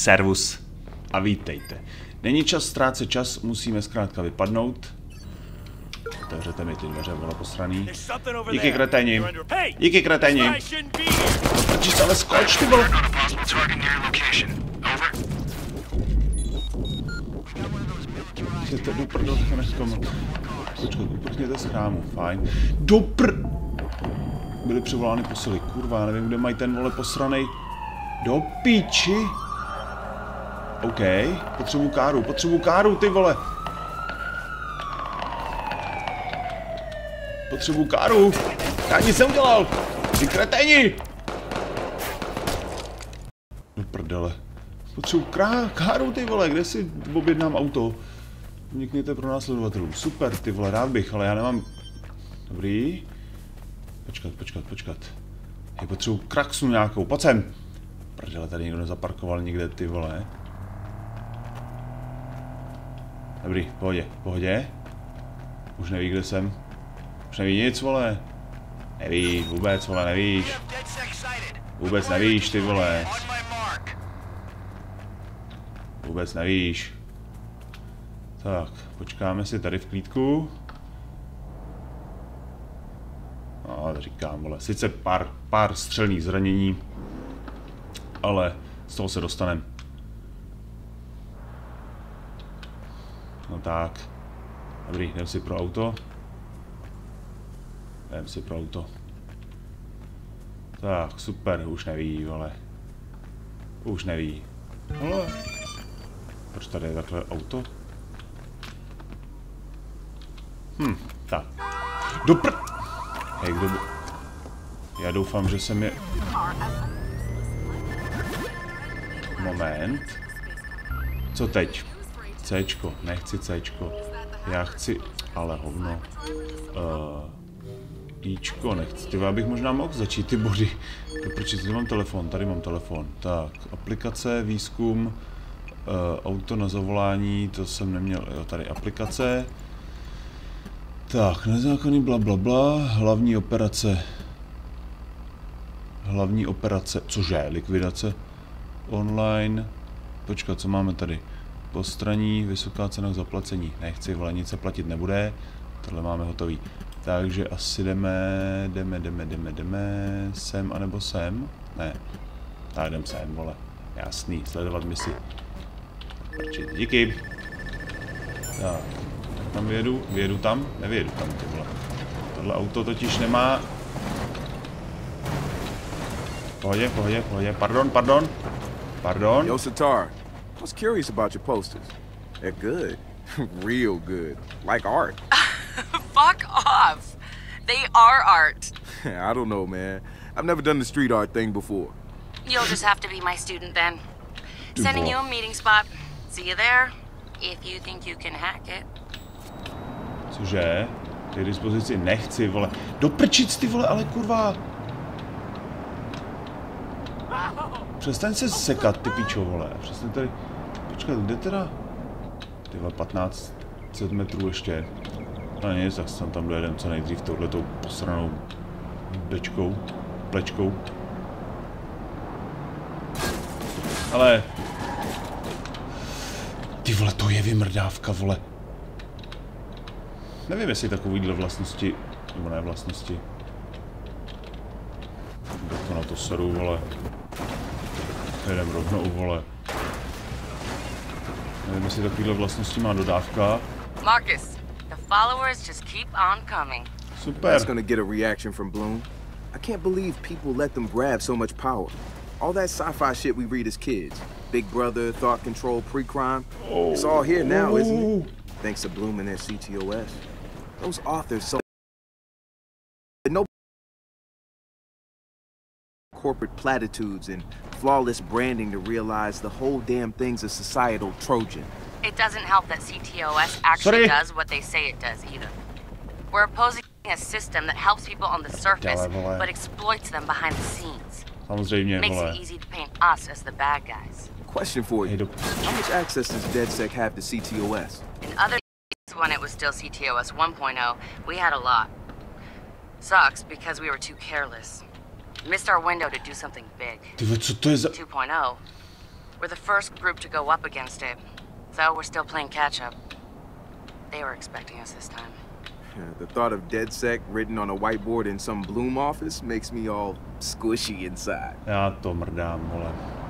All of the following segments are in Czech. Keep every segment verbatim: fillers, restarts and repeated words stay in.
Servus a vítejte. Není čas ztrácet čas, musíme zkrátka vypadnout. Otevřete mi ty dveře, vole posraný. Díky kreténi. Díky kreténi. Proč se ale skoč, ty vole. Chcete do prdele, tak nechceme. Počkej, uprchněte z chrámu, fajn. Do pr... Byly přivolány posily, kurva, já nevím, kde mají ten vole posranej. Do píči. OK, potřebuji káru, potřebuji káru, ty vole. Potřebuji káru. Já nic neudělal. Ty kreténi. Do prdele. Potřebuji káru, ty vole, kde si objednám auto? Unikněte pro následovatelů. Super, ty vole, rád bych, ale já nemám... Dobrý. Počkat, počkat, počkat. Já potřebuji kraxu nějakou, pojď sem. Prdele, tady někdo nezaparkoval nikde, ty vole. Dobrý, v pohodě, v pohodě. Už neví, kde jsem. Už neví nic, vole. Nevíš, vůbec, vole, nevíš. Vůbec nevíš, ty vole. Vůbec nevíš. Tak, počkáme si tady v klídku. No, to říkám, vole. Sice pár, pár střelných zranění, ale z toho se dostaneme. No tak. Dobrý, jdem si pro auto. Jdem si pro auto. Tak, super, už neví, vole. Už neví. Ale... Proč tady je takhle auto? Hm, tak. Dopr... Hej, kdo by... Já doufám, že jsem je... Moment. Co teď? Cčko, nechci Cčko. Já chci... Ale hovno. Uh, Ičko, nechci. Ty, já bych možná mohl začít ty body. Proč tady mám telefon? Tady mám telefon. Tak, aplikace, výzkum, uh, auto na zavolání, to jsem neměl. Jo, tady aplikace. Tak, nezákonný bla bla bla, hlavní operace. Hlavní operace, cože, likvidace. Online. Počkat, co máme tady? Postraní, vysoká cena k zaplacení. Nechci, vole, nic se platit nebude. Tohle máme hotový. Takže asi jdeme, jdeme, jdeme, jdeme, jdeme, sem anebo sem. Ne, tak jdem sem, vole. Jasný, sledovat misi. Díky. Tak, tak tam vyjedu, vyjedu tam, nevyjedu tam, ty vole. Tohle auto totiž nemá... Pohodě, pohodě, pohodě, pardon, pardon. Pardon. Yo, Satar, I was curious about your posters. They're good. Real good. Like art. Fuck off. They are art. I don't know, man. I've never done the street art thing before. You'll just have to be my student then. Sending you a meeting spot. See you there, if you think you can hack it. Cože? Ty dispozici nechci, vole. Doprčic, ty vole, ale kurva. Přestaň se sekat, ty pičo, vole. Přestaň tady... Počkat, kde teda? Ty vole, patnáct set metrů ještě. No nic, tak jsem tam dojedem co nejdřív touhletou posranou bečkou, plečkou. Ale... Ty vole, to je vymrdávka, vole. Nevím, jestli takovýhle vlastnosti, nebo ne vlastnosti. Tak to na to seru, vole. Jedem rovnou, vole. Nevím, jestli takovýhle vlastnosti má dodávka. Marcus, the followers just keep on coming. Super. That's gonna get a reaction from Bloom. I can't believe people let them grab so much power. All that sci-fi shit we read as kids. Big Brother, thought control, pre-crime. Oh. It's all here now, isn't it? Thanks to Bloom and their C T O S. Those authors so no corporate platitudes and flawless branding to realize the whole damn thing's a societal Trojan. It doesn't help that C T O S actually Sorry. does what they say it does either. We're opposing a system that helps people on the surface, but exploits them behind the scenes. Samozřejmě, Makes vole. it easy to paint us as the bad guys. Question for you. How much access does DedSec have to C T O S? In other days, when it was still C T O S one point oh, we had a lot. Sucks because we were too careless. Missed our window to do something big. Ty, co to je za... two point oh, We're the first group to go up against it, so we're still playing catch-up. They were expecting us this time. Yeah, the thought of DedSec written on a whiteboard in some Bloom office makes me all squishy inside. Já to mrdám, vole.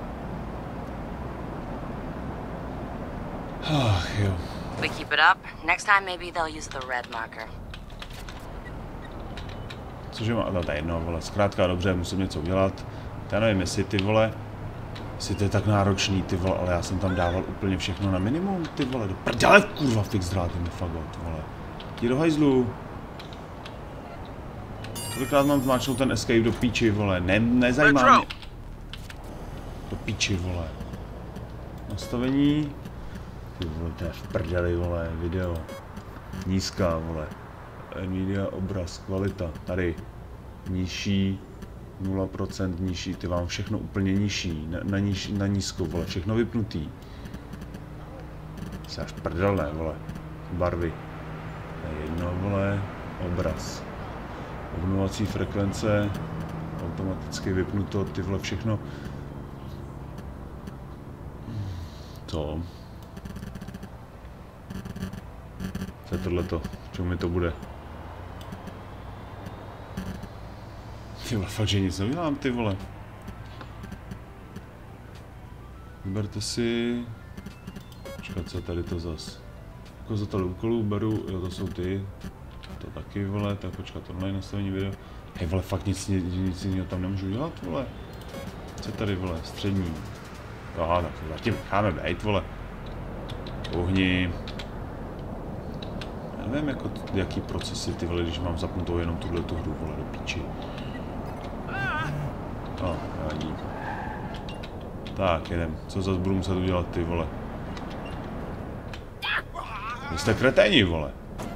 Ach jo. We keep it up. Next time maybe they'll use the red marker. Cože má, no to je jedno, vole, zkrátka dobře, musím něco udělat. Já nevím, jestli ty vole, jestli to je tak náročný, ty vole, ale já jsem tam dával úplně všechno na minimum, ty vole, do prdele, kurva, fix dráty mi fagot, vole. Jdi do hajzlu. Kolikrát mám zmáčknout ten escape do píči, vole, ne, nezajímá mě. Do píči, vole. Nastavení. Ty vole, to je v prdeli, vole, video. Nízká, vole. Nvidia, obraz, kvalita, tady. Nižší, nula procent nižší, ty vám všechno úplně nižší, na, na, níž, na nízko, vole, všechno vypnutý. Jsi až prdelné, vole. Barvy. To je jedno, vole, obraz. Obnovací frekvence, automaticky vypnuto, ty vole, všechno. Co? Co je tohleto? Čemu mi to bude? Ty vole, fakt, že nic neudělám, ty vole. Vyberte si... Počkat, co tady to zas? Jako za tohle úkolů beru, jo, to jsou ty. To taky, vole, tak počkat, online nastavení video. Hej, vole, fakt nic, nic jiného tam nemůžu dělat, vole. Co tady, vole, střední. Aha, tak to zatím necháme bejt, vole. Uhni. Já nevím, jako, jaký procesy, ty vole, když mám zapnutou jenom tuhle tu hru, vole, do píči. No, nevadí. Tak, jedem. Co zase budu muset udělat, ty vole? Vy jste kreténi, vole.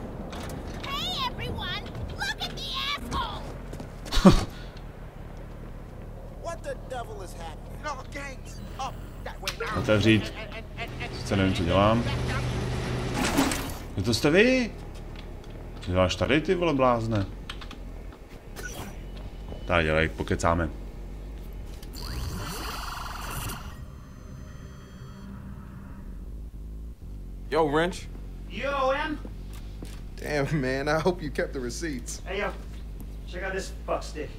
Otevřít. Sice nevím, co dělám. Je to jste vy? Co děláš tady, ty vole, blázne? Tak, dělej, pokecáme. Yo, Wrench. Yo, M. Damn, man, I hope you kept the receipts. Hey, yo, check out this fuck stick.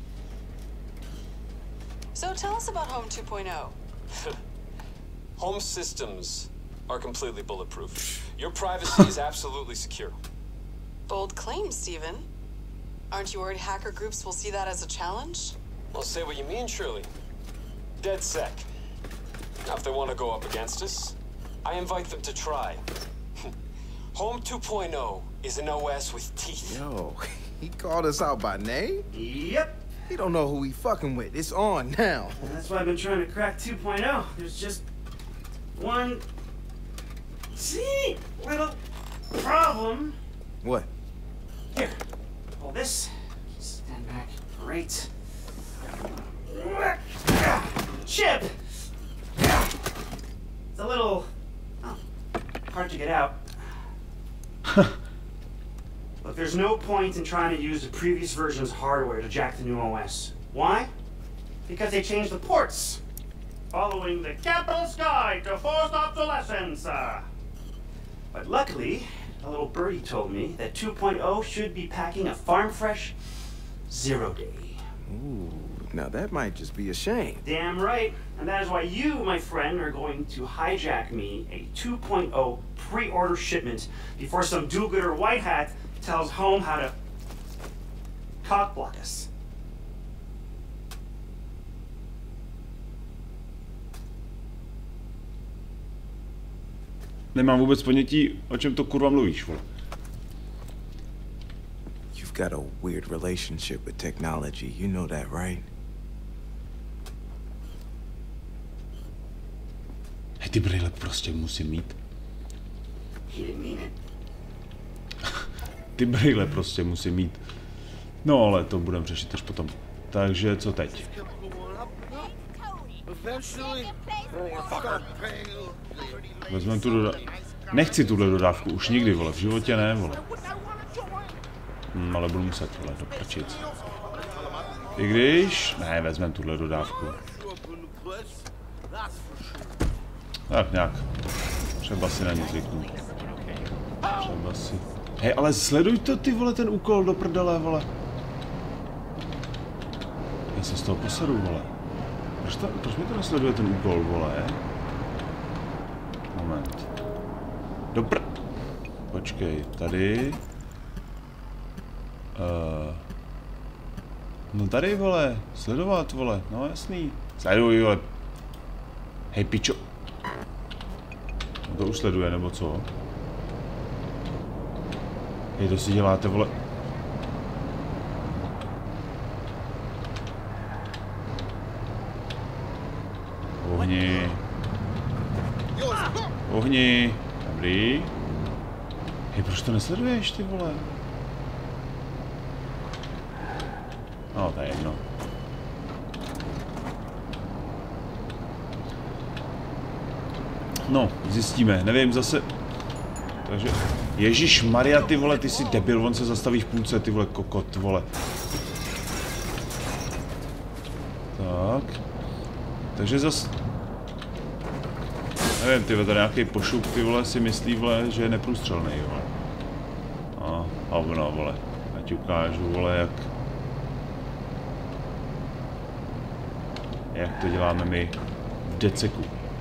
So tell us about Home two point oh. Home systems are completely bulletproof. Your privacy is absolutely secure. Bold claim, Steven. Aren't you worried hacker groups will see that as a challenge? Well, say what you mean, Shirley. DedSec. Now, if they want to go up against us, I invite them to try. Home two point oh is an O S with teeth. Yo, he called us out by name? Yep. He don't know who he fucking with. It's on now. And that's why I've been trying to crack two point oh. There's just one teeny little problem. What? Here, hold this. Stand back. Great. Chip! It's a little oh, hard to get out. Look, there's no point in trying to use the previous version's hardware to jack the new O S. Why? Because they changed the ports. Following the Capital's Guide to Forced Obsolescence. Uh, but luckily, a little birdie told me that two point oh should be packing a farm fresh zero day. Ooh, now that might just be a shame. Damn right. And that is why you, my friend, are going to hijack me a two point oh pre-order shipment before some do-gooder white hat tells Home how to cock-block us. Nemám vůbec ponětí, o čem to kurva mluvíš, vole. You've got a weird relationship with technology. You know that, right? Hej, ty brýle prostě musím mít. He didn't mean it. Ty brýle prostě musím mít. No, ale to budeme řešit až potom. Takže, co teď? Vezmeme tu dodávku. Nechci tuhle dodávku, už nikdy, vole, v životě ne, vole. Hm, ale budu muset, vole, doprčit. I když... Ne, vezmeme tuhle dodávku. Tak nějak. Třeba si na ně zvyknu. Třeba si... Hej, ale sleduj to, ty vole, ten úkol do prdele, vole. Já se z toho posedu, vole. Proč, to, proč mi to nesleduje ten úkol, vole? Moment. Dopr... Počkej, tady... Uh... No tady, vole. Sledovat, vole. No jasný. Sleduj, vole. Hej, pičo. No to už sleduje, nebo co? Hej, to si děláte, vole. Ohni. Ohni. Dobrý. Hej, proč to nesleduješ, ty vole? No, to je jedno. No, zjistíme. Nevím, zase... Takže... Ježíš Maria, ty vole, ty jsi debil, on se zastaví v půlce, ty vole, kokot, vole. Tak. Takže zas... Nevím, ty vole, tady nějaký pošup, ty vole, si myslí, vole, že je neprůstřelnej, vole. A, hovno, vole. Ať ukážu, vole, jak... Jak to děláme my v deceku.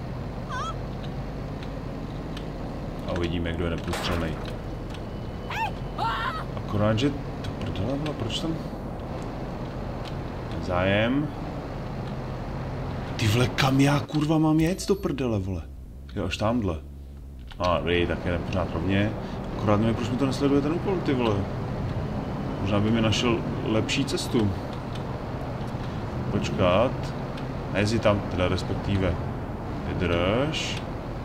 A uvidíme, kdo je neprůstřelnej. Akorát, že to prdele, vole, proč tam... Zájem. Ty vole, kam já kurva mám jet do prdele, vole? Jo, až tamhle. A, dobrý, tak je pořád rovně. Akorát nevím, proč mi to nesleduje ten úkol, ty vole. Možná by mi našel lepší cestu. Počkat. Nejsi tam, teda respektive. Vydrž.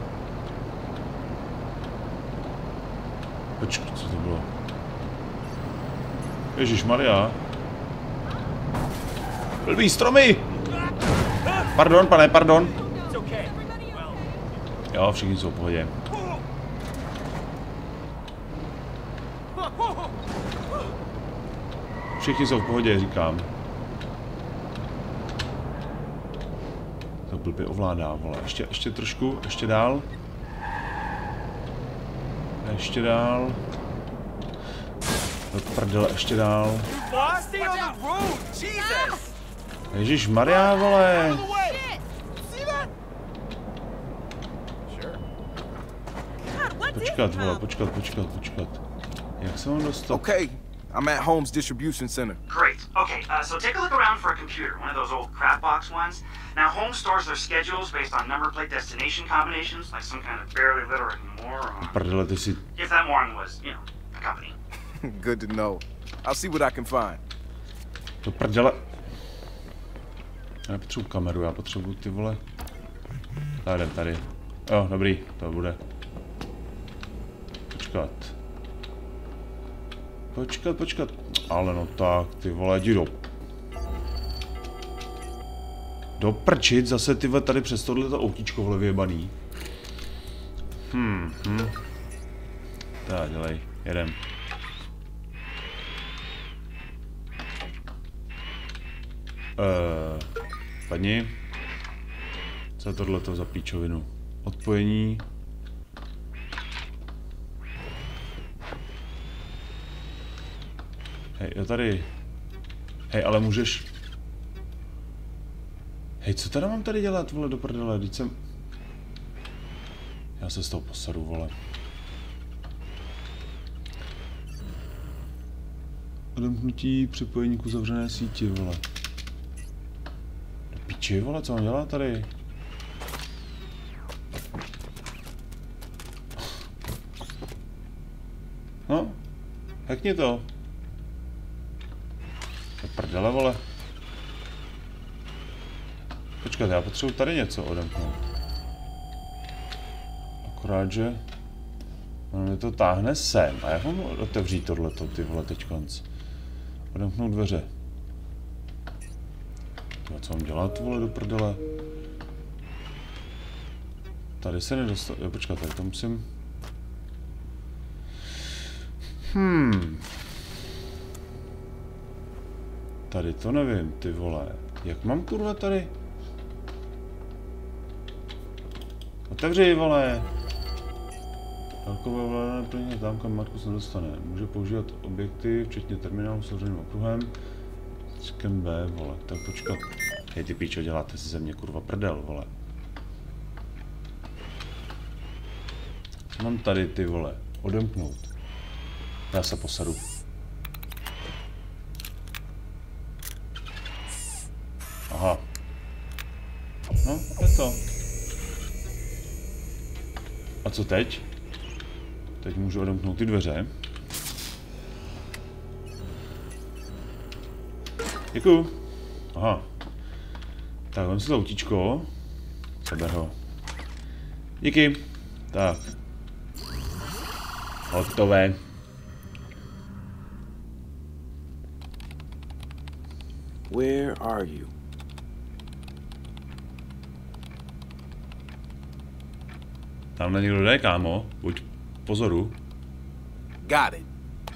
Počkej, co to bylo? Ježišmarja. Blbý stromy! Pardon, pane, pardon. Jo, všichni jsou v pohodě. Všichni jsou v pohodě, říkám. To blbě ovládá, vole. Ještě, ještě trošku, ještě dál. Ještě dál. Do prdele, ještě dál. Ježíš Maria, vole. Počkat, vole, počkat, počkat, počkat. Jak se mám dostat? Okay, I'm at Holmes Distribution Center. Great. Okay, uh, so take a look around for a computer, one of those old crap box ones. Now, Holmes stores their schedules based on number plate destination combinations, like some kind of barely literate moron. Prdele, ty si... If that moron was, you know, a company. Good to know. I'll see what I can find. To prdele. Já nepotřebuji kameru, já potřebuji ty vole. Tady, tady. Jo, dobrý, to bude. Počkat. Počkat, počkat. Ale no tak, ty vole, jdi do... Doprčit zase ty vole tady přes tohleto autíčko vole vyjebaný. Hmm, hm. Tak, dělej, jedem. Uh, padni. Co je tohleto za píčovinu? Odpojení. Hej, jo tady. Hej, ale můžeš... Hej, co teda mám tady dělat, vole, do prdele, vždyť jsem... Já se z toho posadu, vole. Odemknutí připojení k uzavřené síti, vole. Do piči, vole, co mám dělat tady? No, hackni to. To prdele, vole. Počkat, já potřebuji tady něco odemknout. Akorát, že... On mi to táhne sem. A jak mám otevřít tohleto, ty vole, teďkonc? Odemknout dveře. To, co mám dělat, vole, do prdele? Tady se nedostal... Jo, počkat, tady to musím... Hmm... Tady to nevím, ty vole. Jak mám kurva tady? Otevři, vole! Dálkové ovládané plně tam, kam matku se dostane. Může používat objekty, včetně terminálu s otevřeným okruhem. Čekem B, vole. Tak počkat. Hej, ty píčo, děláte si ze mě kurva prdel, vole. Co mám tady, ty vole? Odemknout. Já se posadu. Aha. No, je to. A co teď? Teď můžu odemknout ty dveře. Děkuju. Aha. Tak, vem si to autíčko. Seber ho. Díky. Tak. Hotové. Where are you? Tamhle někdo jde, kámo. Buď pozoru. Got it.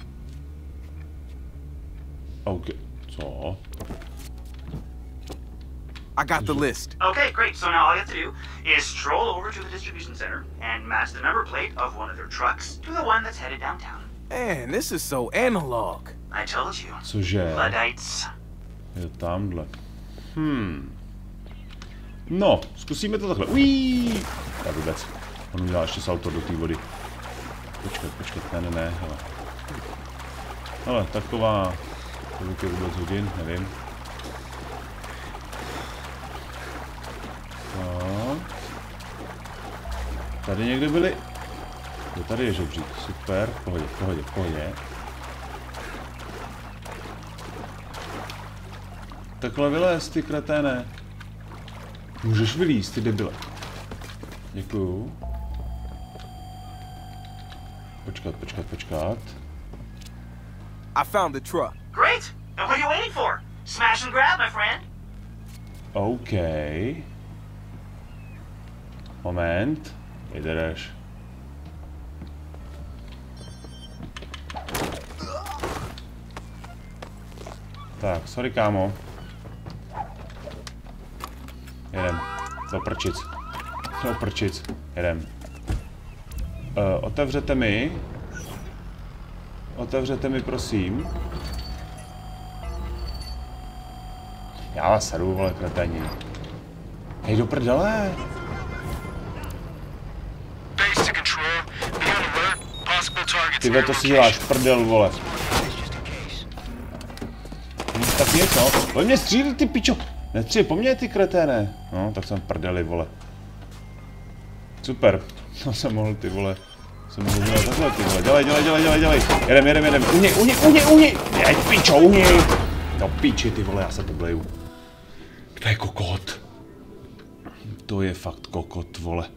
OK. Co? I got the list. Okay, great. So now all you have to do is stroll over to the distribution center and match the number plate of one of their trucks to the one that's headed downtown. Man, this is so analog. I told you. Cože? Luddites. Je tamhle. Hmm. No, zkusíme to takhle. Uííí. Já vůbec. On udělá ještě salto do té vody. Počkat, počkat, ne, ne, ne, hele. Hele, taková... Kolik je vůbec hodin, nevím. Tak. Tady někde byli... Jo, tady je žebřík, super, v pohodě, v pohodě, v pohodě. Takhle vylez, ty kreténe. Můžeš vylízt, ty debile. Děkuju. Počkat, počkat, počkat. I found the truck. Great. And what are you waiting for? Smash and grab, my friend. OK. Moment. Vydrž. Tak, sorry, kámo. Jedem. Do prčic. Do prčic. Jedem. Uh, otevřete mi. Otevřete mi, prosím. Já vás sedu, vole, kreténi. Hej, do prdele. Tyhle, to si děláš prdel, vole. No, tak něco. Pojď mě střílit, ty pičo. Nestříli po mně, ty kreténe. No, tak jsem prdeli, vole. Super. To jsem mohl, ty vole. Jsem mohl dělat takhle, ty vole. Dělej, dělej, dělej, dělej, dělej. Jedem, jedem, jedem. Uně, uně, uně, uně. Jej, pičo, uně. No, piči, ty vole, já se pobleju. To je kokot. To je fakt kokot, vole.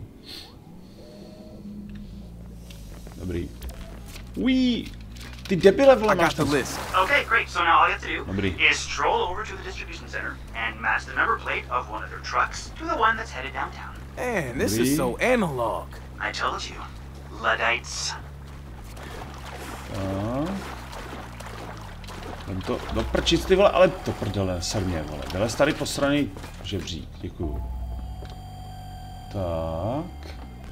Dobrý. Uí. Ty debile, vole, máš to. Okay, great. So now all you have to do Dobrý. is stroll over to the distribution center and match the number plate of one of their trucks to the one that's headed downtown. Man, this Dobrý. is so analog. I told you. Luddites. Jdem to do prčic, ty vole, ale to prdele, srně, vole. Vylez tady posraný žebřík, děkuju. Tak.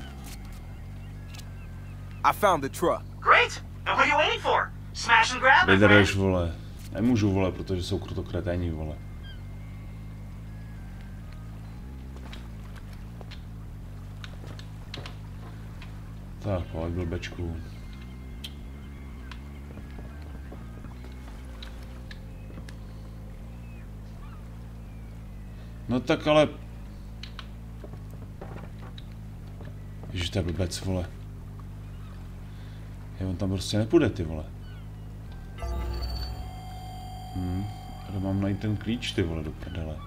I found the truck. Great. And what are you waiting for? Smash and grab, my friend. Vydrž, vole. Nemůžu, vole, protože jsou krutokreténi, vole. Tak, pojď, blbečku. No tak ale... Ježiš, to je blbec, vole. Je, on tam prostě nepůjde, ty vole. Hm, ale mám najít ten klíč, ty vole, do prdele.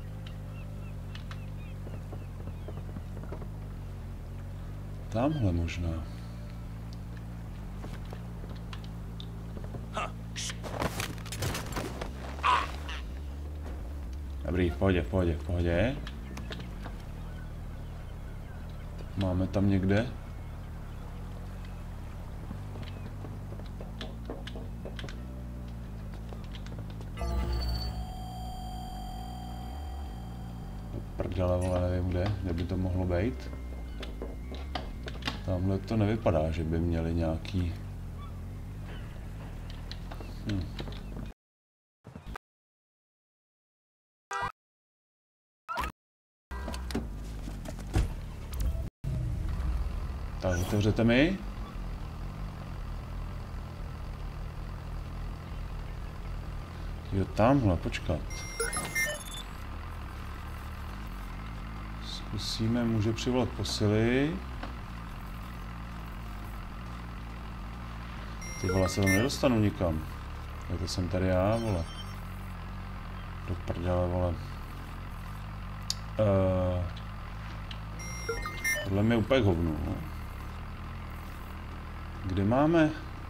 Tamhle možná. Dobrý, v pohodě, v pohodě, v pohodě. Máme tam někde? Prdele, vole, nevím kde, kde by to mohlo být. Tamhle to nevypadá, že by měli nějaký... Hm. Tak, otevřete mi. Jo, tamhle, počkat. Zkusíme, může přivolat posily. Ty vole, se tam nedostanu nikam. Jo, to jsem tady já, vole. Do prdele, vole. Uh, tohle mi je úplně hovnu, no. Kde máme?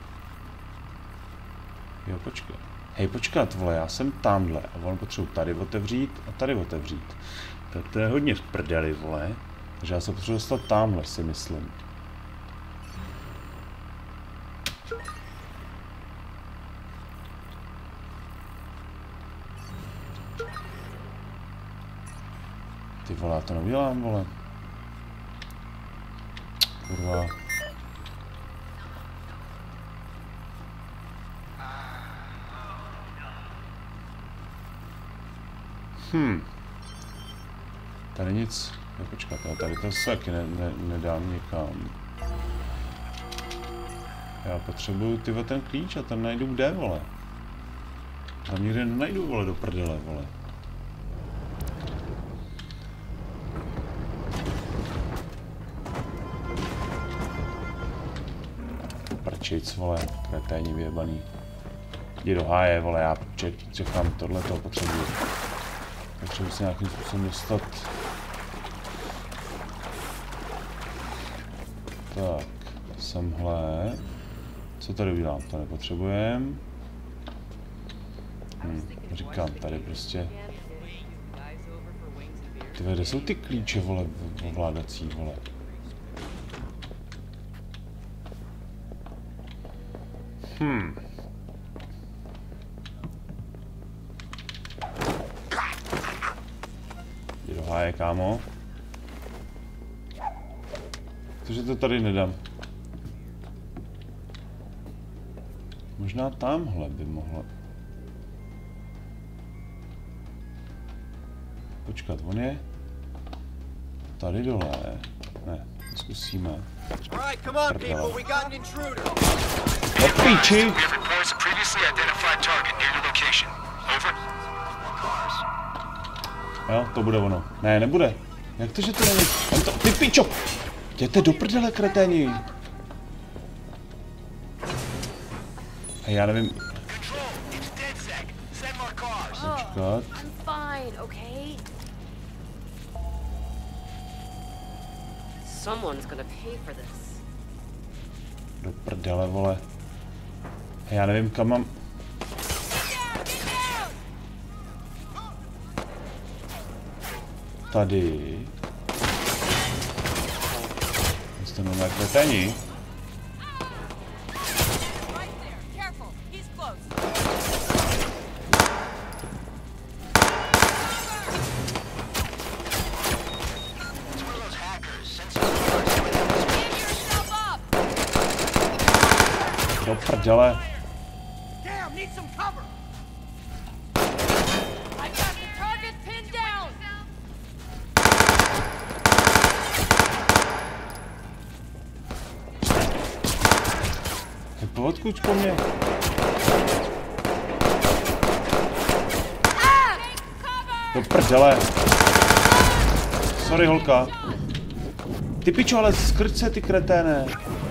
Jo, počkat. Hej, počkat, vole, já jsem tamhle a on potřebuji tady otevřít a tady otevřít. To, to je hodně v prdeli, vole. Takže já se potřebuji dostat tamhle, si myslím. Ty vole, já to neudělám, vole. Kurva. Hm. Tady nic. No, počkat, tady to se taky ne, ne, nedám nikam. Já potřebuju tyhle ten klíč a tam najdu kde, vole. Tam nikde nenajdu, vole, do prdele, vole. Prčic, vole, kreténi vyjebaný. Jdi do háje, vole, já čekám tohleto, potřebuji. Potřebuji se nějakým způsobem dostat. Tak, semhle. Co tady udělám? To nepotřebujem. Hm, říkám, tady prostě. Ty kde jsou ty klíče, vole, ovládací, vole? Hm. Jdi do háje, kámo. Protože to tady nedám. Možná tamhle by mohla. Počkat, on je tady dole. Ne, zkusíme. No píči! Jo, to bude ono. Ne, nebude. Jak to, že to není? On to... Ty pičo! Jděte do prdele, kreténi! Hej, já nevím... Počkat. Do prdele, vole. Hej, já nevím, kam mám... Tady... Jste nové kreténi. Do prdele. Odkud po mně? Do prdele. Sorry, holka. Ty pičo, ale skrč se, ty kreténe.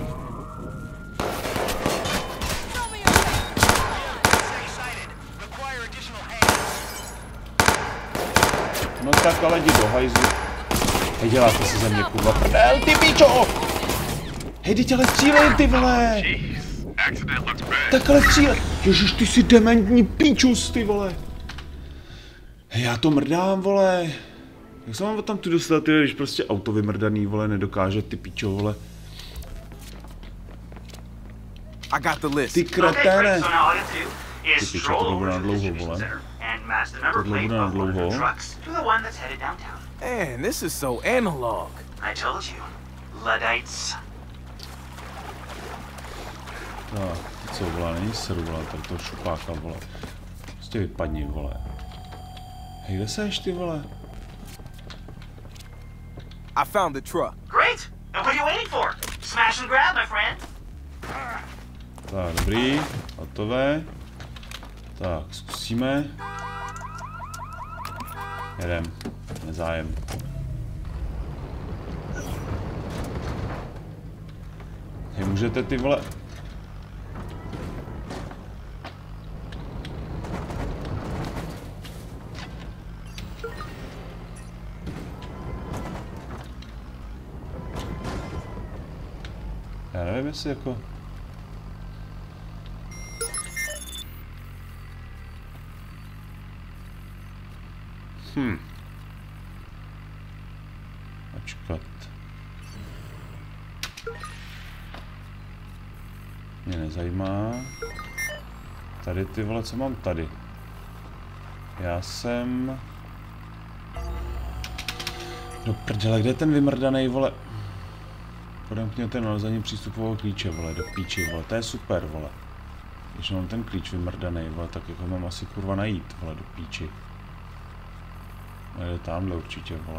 No tak ale jdi do hajzlu. Hej, děláte si ze mě, kurva, prdel, ty pičo! Hej, teď ale střílej, ty vole! Tak ale střílej! Ježiš, ty jsi dementní píčus, ty vole! Hej, já to mrdám, vole! Jak se mám tam tu dostat, ty, když prostě auto vymrdaný, vole, nedokáže, ty pičo, vole. Ty kreténe! Ty pičo, tohle bude na dlouho, vole. Tohle bude na dlouho. Man, this is so analog. I told you, Luddites. Tak, co vole, není seru, vole, tak to šupáka, vole. Prostě vypadni, vole. Hej, kde seš, ty vole? I found the truck. Great! And what are you waiting for? Smash and grab, my friend. Tak, dobrý, hotové. Tak, zkusíme. Jedem, nezájem. Hej, můžete ty vole... Já nevím, jestli jako... Hm. Počkat. Mě nezajímá. Tady ty vole, co mám tady? Já jsem... Do prdele, kde je ten vymrdanej, vole? Podemkněte ten nalezení přístupového klíče, vole, do píči, vole, to je super, vole. Když mám ten klíč vymrdanej, vole, tak jako mám asi kurva najít, vole, do píči. Je tamhle určitě, vole.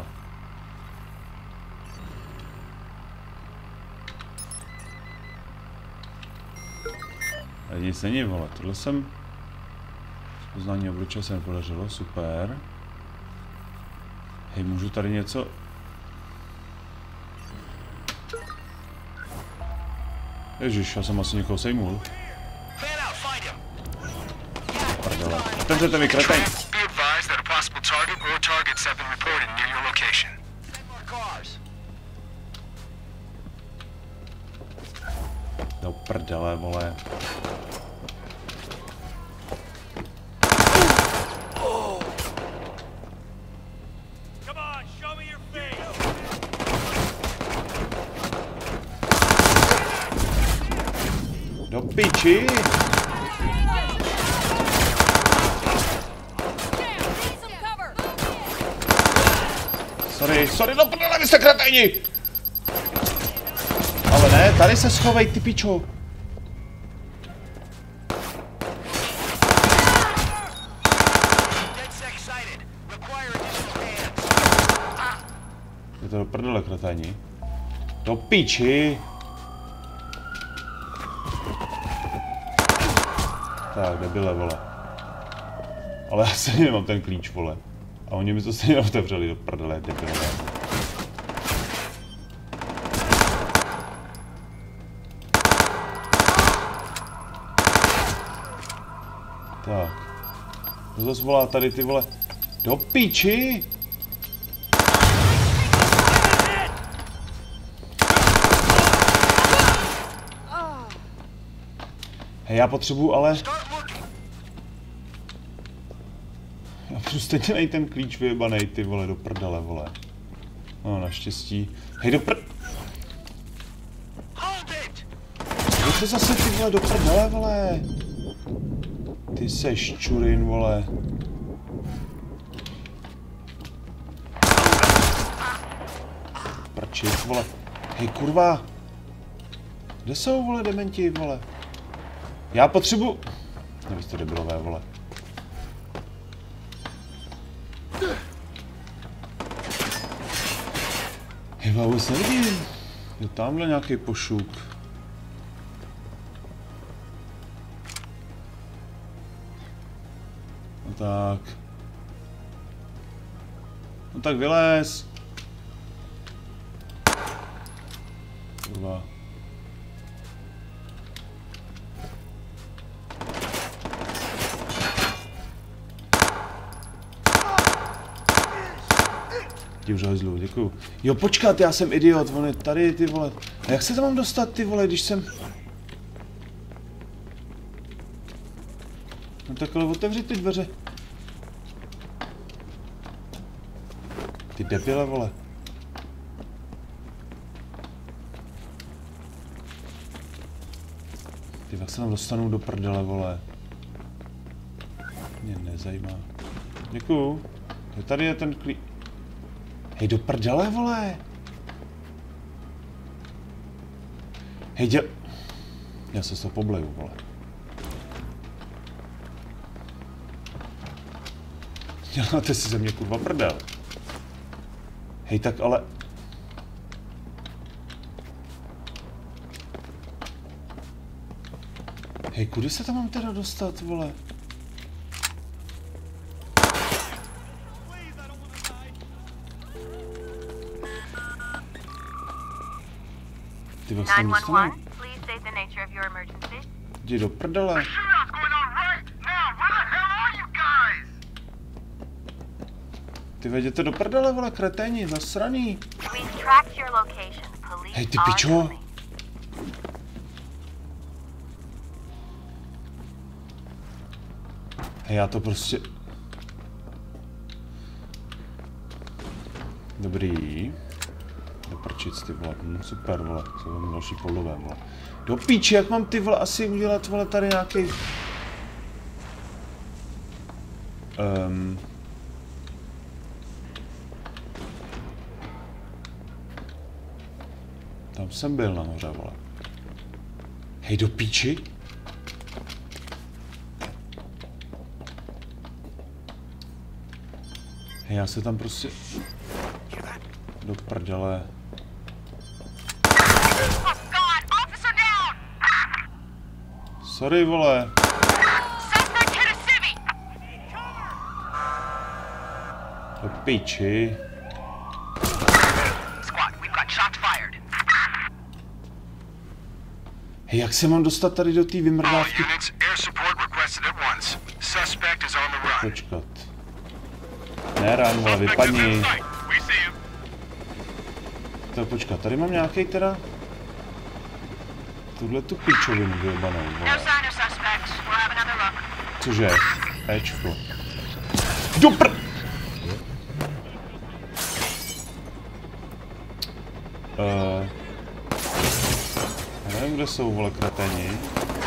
Ale nic není, vole, tohle jsem... Poznání obličeje se nepodařilo, super. Hej, můžu tady něco... Ježiš, já jsem asi někoho sejmul. Prdele. Otevřete mi, kreteň! Do prdele, vole. Do piči! Sorry, sorry, do prdele, vy jste kreténi! Ale ne, tady se schovej, ty pičo! Je to do prdele, kreténi. Do piči! Tak, debile, vole. Ale já stejně nemám ten klíč, vole. A oni mi to stejně otevřeli, do prdele, debile. Tak. To zase volá tady ty vole. Do piči! Hej, já potřebuju ale... Já prostě stejně ten klíč vyjebanej, ty vole, do prdele, vole. No, naštěstí. Hej, do prd... Kde to zase, ty vole, do prdele, vole? Ty seš čurin, vole. Prčit, vole. Hej, kurva. Kde jsou, vole, dementi, vole? Já potřebuji... Nevíš to debilové, vole. Já vůbec nevidím. Je tamhle nějaký pošuk. No tak. No tak vylez. Kurva. Ti už hajzlu, děkuju. Jo, počkat, já jsem idiot, on je tady, ty vole. A jak se tam mám dostat, ty vole, když jsem... No tak ale otevři ty dveře. Ty debile, vole. Ty jak se tam dostanou do prdele, vole. Mě nezajímá. Děkuju. Tady je ten klí... Hej, do prdele, vole! Hej, děl... Já se to pobleju, vole. Děláte si ze mě kurva prdel. Hej, tak ale... Hej, kudy se tam mám teda dostat, vole? Ty vás tam dostanu? Jdi do prdele. Ty veděte do prdele, vole, kreténi, zasraný. Hej, ty pičo. Hej, já to prostě... Dobrý. Doprčic, ty vole, hm, super, vole, co mám další polové, vole. Do píči, jak mám ty vole asi udělat, vole, tady nějaký... Um... Tam jsem byl nahoře, vole. Hej, do píči? Hej, já se tam prostě... Do prdele. Sorry, vole. Do píči. Hej, jak se mám dostat tady do té vymrdávky? Počkat. Ne, rán, vole, vypadni. Tak počkat, tady mám nějaký teda... Tuhle tu pičovinu vyjebanou, vole. Cože? Ečko. Dopr... Uh, já nevím, kde jsou, vole, kreténi.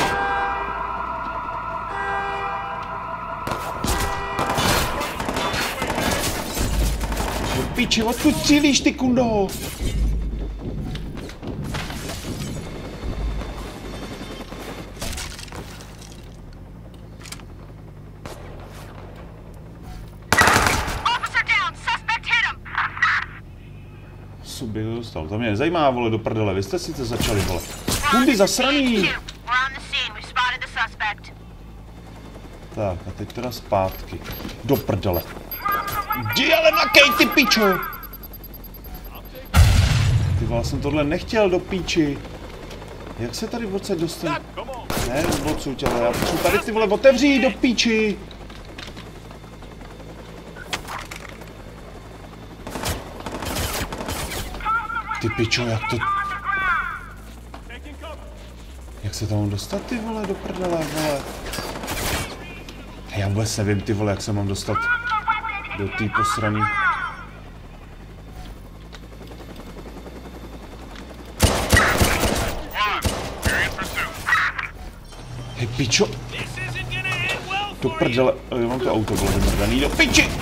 Do piči, odkud střílíš, ty kundo? Subě dostal, to mě nezajímá, vole, do prdele, vy jste si to začali, vole. Kundy zasraný! Tak, a teď teda zpátky. Do prdele. Jdi ale nakej, ty pičo! Ty vole, jsem tohle nechtěl, do píči. Jak se tady odsaď dostanu? Ne, odsud, ale já potřebuji tady ty vole otevřít, do píči! Ty pičo, jak to... Jak se tam mám dostat, ty vole, do prdele, vole? Já vůbec nevím, ty vole, jak se mám dostat do té posraný. Hej, pičo! Do prdele, já mám to auto, bylo vymrdaný, do piči!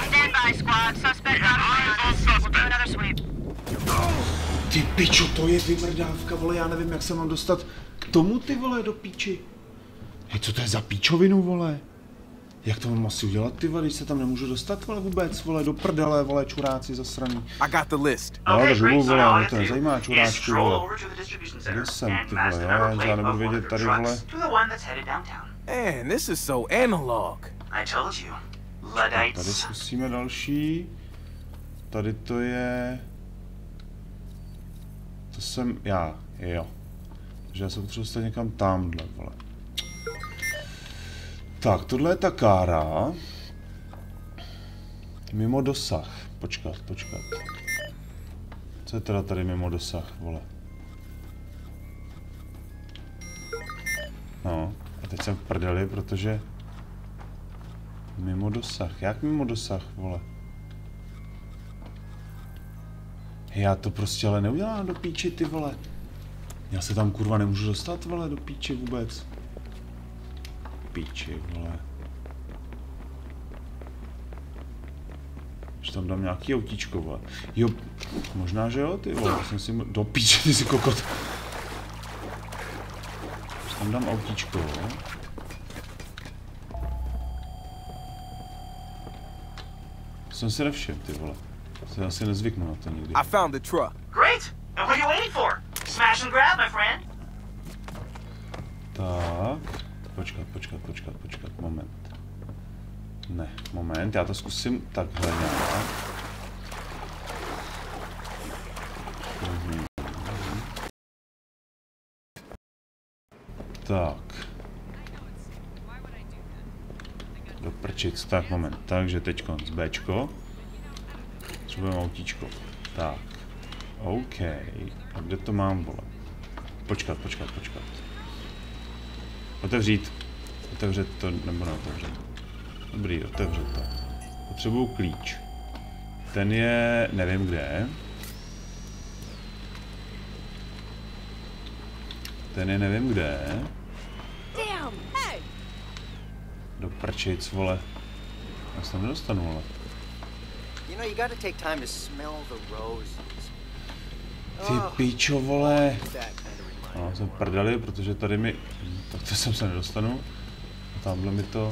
Ty pičo, to je vymrdávka, vole, já nevím, jak se mám dostat k tomu, ty vole, do píči. Hej, co to je za píčovinu, vole? Jak to mám asi udělat, ty vole, když se tam nemůžu dostat, vole, vůbec, vole, do prdele, vole, čuráci zasraný. I got the list. No, ale žulu, vole, mě to nezajímá, čuráčku, vole. Kde jsem, ty vole, já, já nebudu vědět tady, vole. Man, this is so analog. Tady zkusíme další. Tady to je... To jsem já, jo. Takže já se potřebuji dostat někam tamhle, vole. Tak, tohle je ta kára. Mimo dosah. Počkat, počkat. Co je teda tady mimo dosah, vole? No, a teď jsem v prdeli, protože... Mimo dosah. Jak mimo dosah, vole? Já to prostě ale neudělám, do píči, ty vole. Já se tam kurva nemůžu dostat, vole, do píči vůbec. Píči, vole. Že tam dám nějaký autíčko, vole. Jo, možná, že jo, ty vole, jsem si... Do píči, ty si kokot. Tam dám autíčko. Jsem si nevšiml, ty vole. Se asi nezvyknu na to nikdy. I found the truck. Great! And what are you waiting for? Smash and grab, my friend. Tak. Počkat, počkat, počkat, počkat. Moment. Ne, moment, já to zkusím takhle nějak. Mhm. Tak. Doprčit, tak moment. Takže teď z Bčko. Potřebujeme autíčko. Tak. OK. A kde to mám, vole? Počkat, počkat, počkat. Otevřít. Otevřet to, nebo neotevřet. Dobrý, otevřet to. Potřebuju klíč. Ten je, nevím kde. Ten je nevím kde. Do prčic, vole. Já se tam nedostanu, vole. Ty píčo, vole. No, jsem prdeli, protože tady mi... Tak to jsem se nedostanu. A tamhle mi to...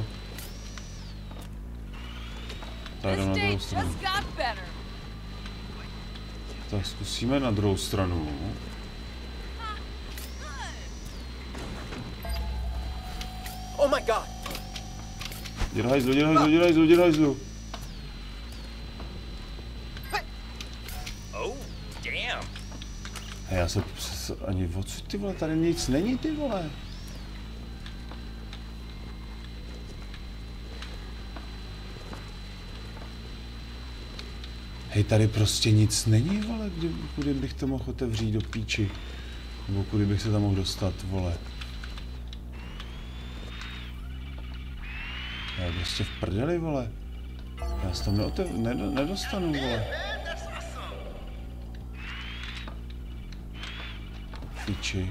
Tady na druhou stranu. Tak zkusíme na druhou stranu. Oh my god! Jdi hajzlu, jdi hajzlu, jdi hajzlu, jdi hajzlu. Oh, damn. Hej, já se ani odsud, ty vole, tady nic není, ty vole. Hej, tady prostě nic není, vole, kdy, kudy bych to mohl otevřít do píči. Nebo kudy bych se tam mohl dostat, vole. Já je prostě v prdeli, vole. Já se tam neotev... Ned nedostanu, vole. Píči.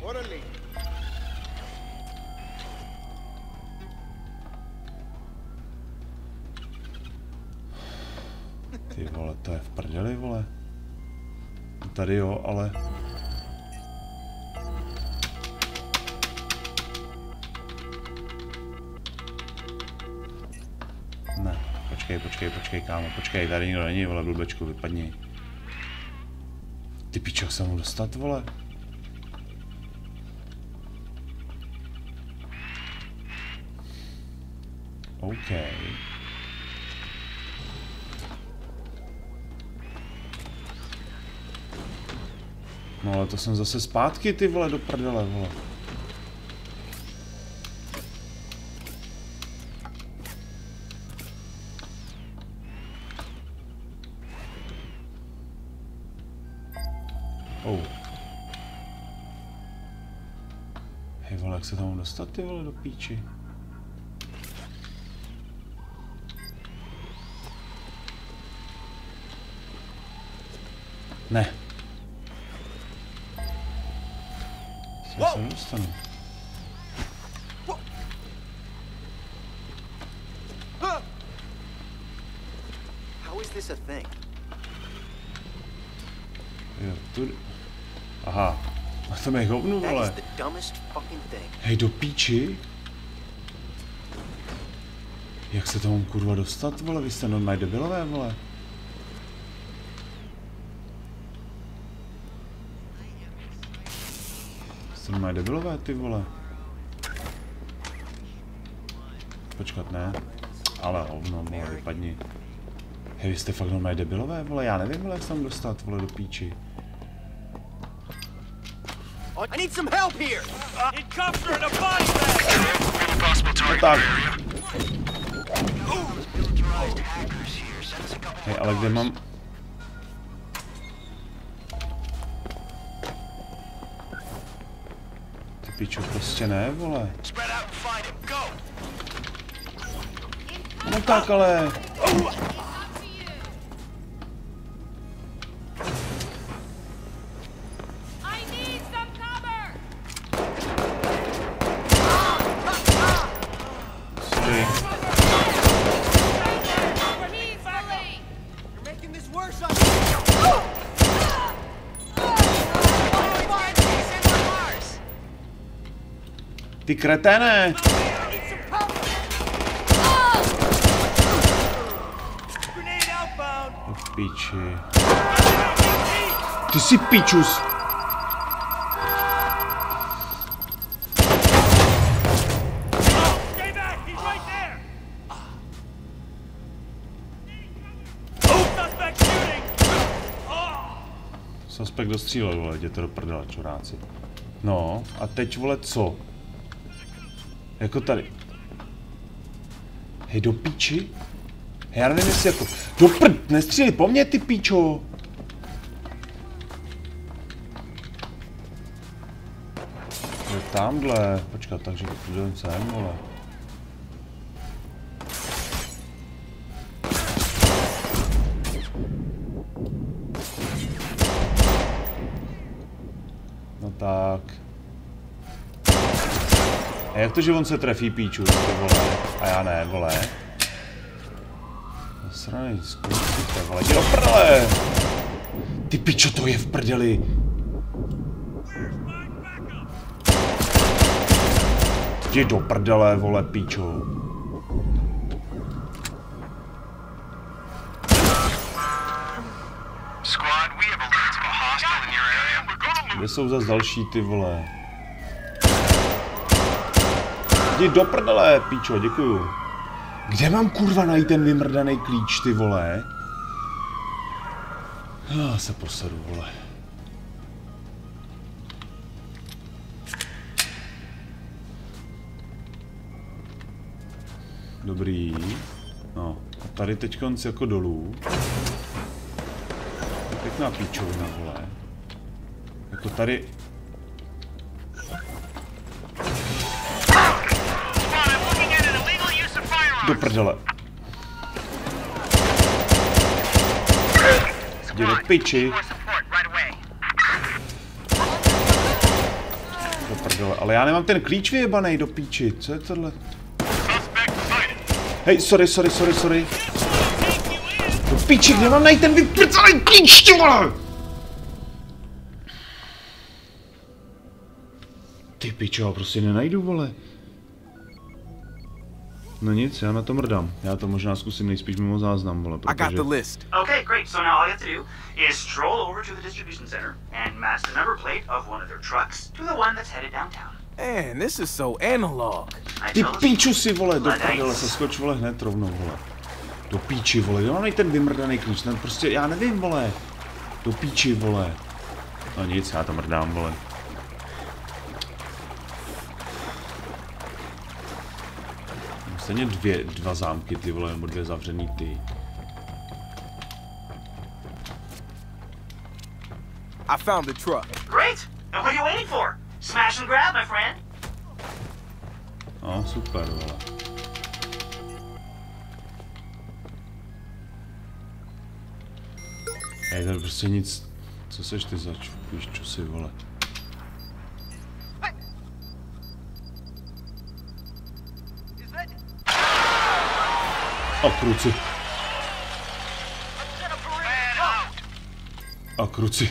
Ty vole, to je v prdeli, vole. Tady jo, ale... Ne, počkej, počkej, počkej, kámo, počkej, tady nikdo není, vole, blbečku, vypadni. Ty pičo, jak se mu dostat, vole? OK. No ale to jsem zase zpátky, ty vole, do prdele, vole. Oh. Hej, vole, jak se tam dostat, ty vole, do píči? Ne. Já se nedostanu. How is this a thing? Jo, tu... Aha. A to mě hovnu, vole. Hej, do píči? Jak se tomu kurva dostat, vole? Vy jste normálně debilové, vole. Jste normálně debilové, ty vole. Počkat, ne. Ale hovno, vole, vypadni. Hej, vy jste fakt normálně debilové, vole. Já nevím, vole, jak se tam dostat, vole, do píči. I need some help here. It comes in a body bag. No tak. Hej, ale kde mám... Ty pičo, prostě ne, vole. No tak, ale... Ty kreténe! V píči. Ty jsi pičus! Suspekt dostřílel, vole, jděte do prdele, čuráci. No, a teď, vole, co? Jako tady. Hej, do píči? Hej, já nevím, jestli jako... Do prd, nestříli po mně, ty píčo! Je tamhle. Počkat, takže jdem sem, vole. No tak. A jak to, že on se trefí píču, ty vole? A já ne, vole. Zasranej, zkusíte, vole, jdi do prdele! Ty pičo, to je v prdeli! Jdi do prdele, vole, píčo. Kde jsou zase další, ty vole? Jdi do prdele, píčo, děkuju. Kde mám kurva najít ten vymrdaný klíč, ty vole? Já se posedu, vole. Dobrý. No, a tady teď konc jako dolů. Pěkná píčovina, vole. Jako tady... Do prdele. Jdi do piči. Do prdele. Ale já nemám ten klíč vyjebanej do píči. Co je tohle? Hej, sorry, sorry, sorry, sorry. Do píči, kde mám najít ten vyprcelý klíč, ty vole? Ty pičo, já prostě nenajdu, vole. No nic, já na to mrdám. Já to možná zkusím nejspíš mimo záznam, vole, protože... I got the list. Okay, great. So now all you have to do is stroll over to the distribution center and match the number plate of one of their trucks to the one that's headed downtown. Man, this is so analog. Ty píču si, vole, do prdele, se skoč, vole, hned rovnou, vole. Do píči, vole, jo, nej ten vymrdaný klíč, ten prostě, já nevím, vole. Do píči, vole. No nic, já to mrdám, vole. Stejně dvě, dva zámky, ty vole, nebo dvě zavřený ty. I found the truck. Great! And what are you waiting for? Smash and grab, my friend. No, super, vole. Hej, tady prostě nic. Co seš ty zač? Víš, čo si, vole. A kruci. A kruci.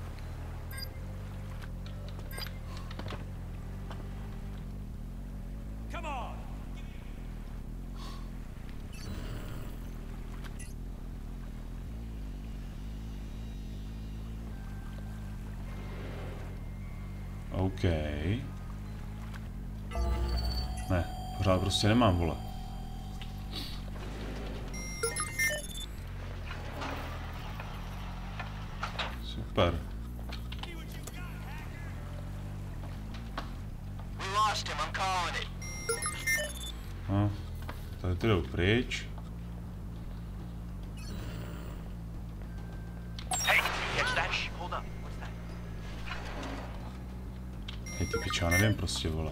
OK. Ne, pořád prostě nemám, vole. Super. No, tady ty jdou pryč. Hej, ty pič, já nevím prostě, vole.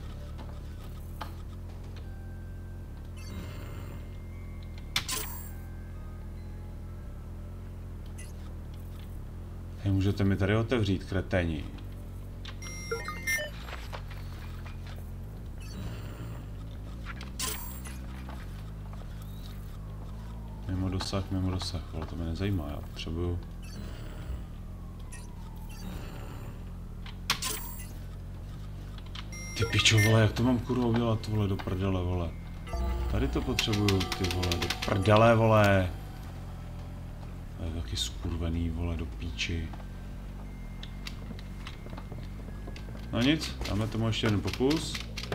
Hej, můžete mi tady otevřít, kreténi. Mimo dosah, mimo dosah, ale to mě nezajímá, já potřebuju... Ty pičo, vole, jak to mám kurva udělat, vole, do prdele, vole. Tady to potřebuju, ty vole, do prdele, vole. To je taky skurvený, vole, do píči. No nic, dáme tomu ještě jeden pokus.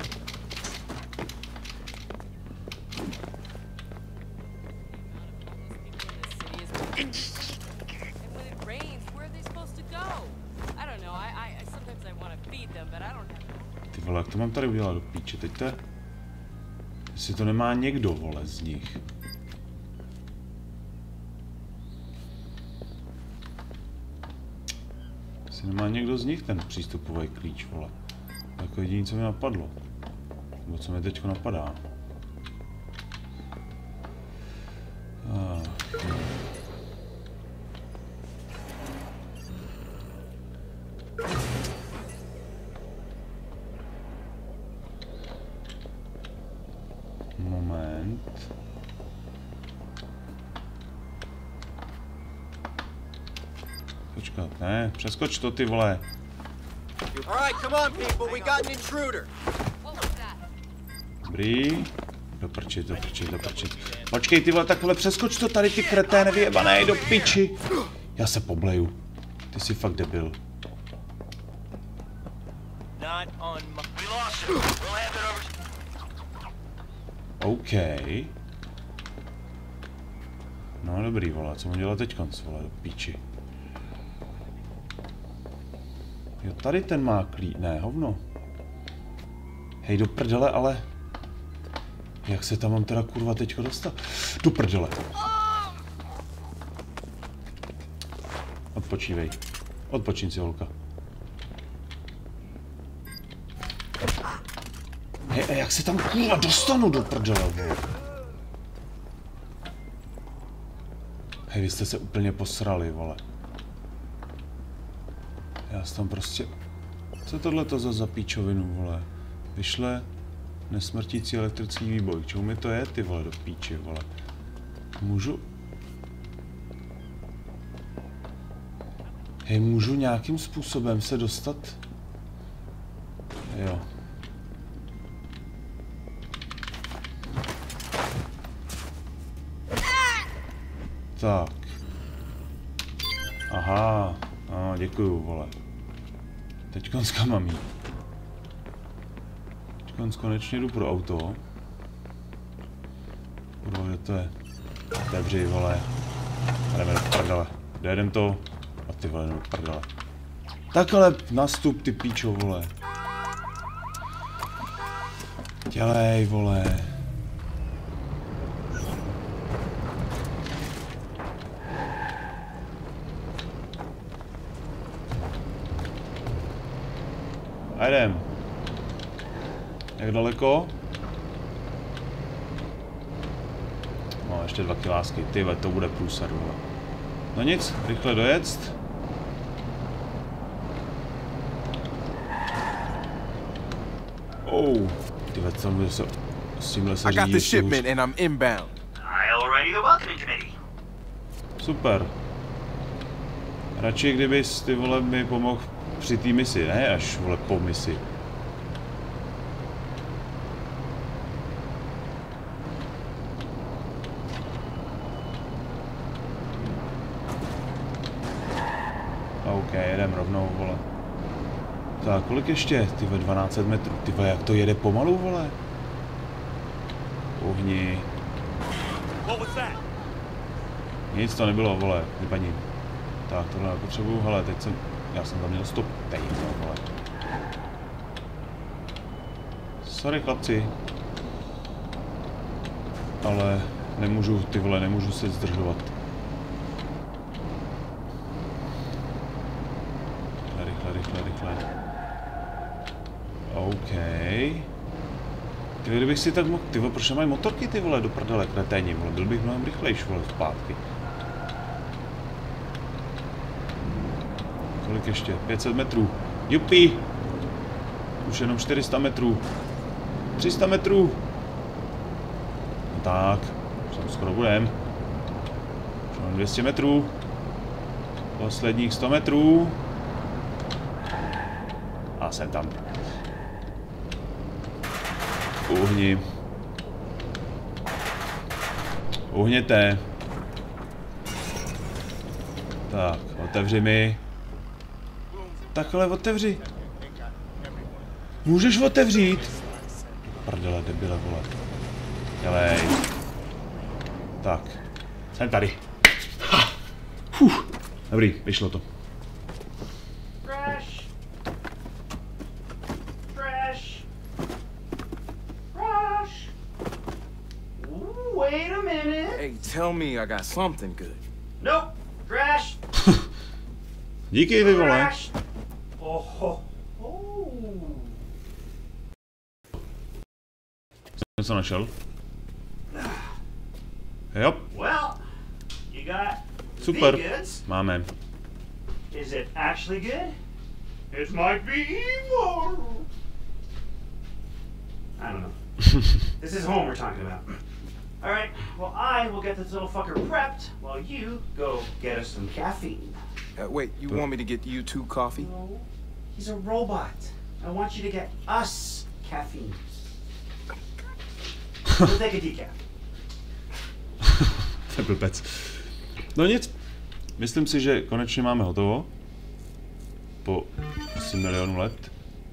Ty vole, jak to mám tady udělat do píče, teď to je... Jestli to nemá někdo, vole, z nich. Jestli nemá někdo z nich ten přístupový klíč, vole. Jako jediný, co mi napadlo. Nebo co mi teďko napadá. Ah. Moment. Počkat, ne, přeskoč to, ty vole. Alright, come on people, we got an intruder. Dobrý. Doprčit, doprčit, doprčit. Počkej, ty vole, takhle přeskoč to tady, ty kreténe vyjebané, do piči. Já se pobleju. Ty jsi fakt debil. OK. No dobrý, vole, co mu dělat teďkonc, vole, do píči. Jo, tady ten má klíč, ne, hovno. Hej, do prdele, ale... Jak se tam mám teda kurva teďko dostat? Do prdele. Odpočívej. Odpočíň si, holka. Hej, a jak se tam kurva dostanu do prdele, vole? Hej, vy jste se úplně posrali, vole. Já jsem tam prostě... Co tohle to za zapíčovinu, vole? Vyšle nesmrtící elektrický výboj. K čemu mi to je, ty vole, do píči, vole? Můžu... Hej, můžu nějakým způsobem se dostat? Jo. Tak. Aha. No, děkuju, vole. Teďkonc kam mám jít? Teďkonc konečně jdu pro auto. Kurva, kde to je? Dobře, vole. Jdeme do prdele. Dojedem to. A ty vole, do prdele. Takhle nastup, ty píčo, vole. Dělej, vole. A jdem. Jak daleko? No, ještě dva kilásky. Ty ve, to bude průser, vole. No nic, rychle dojedst. Oh, ty ve, co bude se... S tímhle se řídí ještě hůř. Super. Radši kdybys, ty vole, mi pomohl při té misi, ne až, vole, po misi. OK, jedem rovnou, vole. Tak, kolik ještě? Ty ve dvanáct set metrů. Ty vole, jak to jede pomalu, vole? Uhni. Nic to nebylo, vole, vypadni. Tak, tohle nepotřebuju, hele, teď jsem... Já jsem tam měl stop. Teď, no, vole. Sorry, chlapci. Ale nemůžu, ty vole, nemůžu se zdržovat. Rychle, rychle, rychle. OK. Ty vole, kdybych si tak mohl... Ty vole, proč nemají motorky, ty vole, do prdele, kreténi, vole. Byl bych mnohem rychlejší, vole, zpátky. Kolik ještě? pět set metrů. Jupi! Už jenom čtyři sta metrů. tři sta metrů. No tak. Už tam skoro budem. Už mám dvě stě metrů. Posledních sto metrů. A jsem tam. Uhni. Uhněte. Tak, otevři mi. Takhle otevři. Můžeš otevřít? Prdele, debile, vole. Dělej. Tak. Jsem tady. Ha. Fuh. Dobrý, vyšlo to. Trash. Trash. Trash. Ooh, wait a minute. Hey, tell me I got something good. Nope. Trash. Díky, vy vole. Trash. Oh, oh, oh. Jsem něco našel. Jo. Well, you got Super. the goods. Máme. Is it actually good? It might be evil. I don't know. This is home we're talking about. All right. Well, I will get this little fucker prepped while you go get us some caffeine. Uh, wait, you want me to get you two coffee? No, he's a robot. I want you to get us caffeine. We'll take a decaf. To je blbec. No nic. Myslím si, že konečně máme hotovo. Po asi milionu let.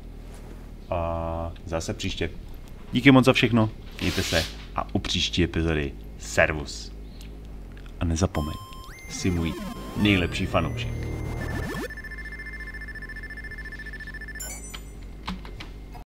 A zase příště. Díky moc za všechno. Mějte se. A u příští epizody servus. A nezapomeň, jsi můj nejlepší fanoušek.